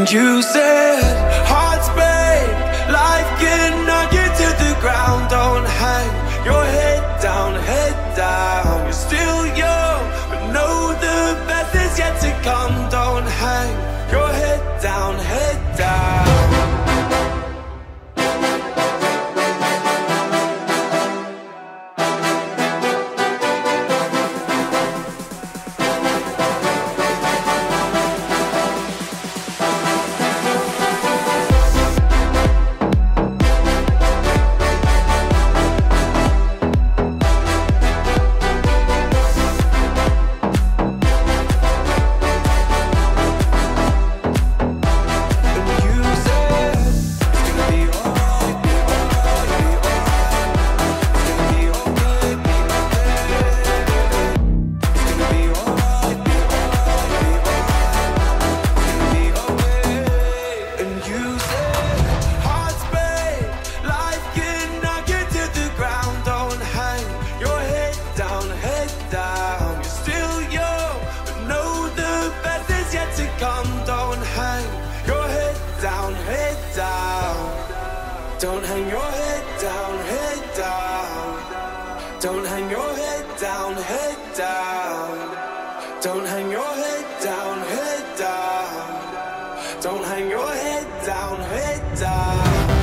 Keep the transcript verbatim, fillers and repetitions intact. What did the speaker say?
You said hearts break, life can knock you to the ground. Don't hang your head down, head down. You're still young, but know the best is yet to come. Don't hang your head down, head down. Don't hang your head down, head down. Don't hang your head down, head down. Don't hang your head down, head down. Don't hang your head down, head down.